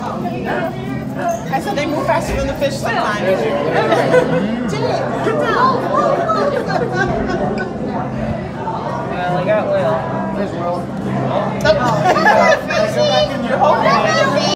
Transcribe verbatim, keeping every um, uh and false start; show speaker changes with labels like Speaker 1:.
Speaker 1: I said they move faster than the fish sometimes.
Speaker 2: Well, I got Will.
Speaker 3: There's Will.
Speaker 1: Oh, you're hoping.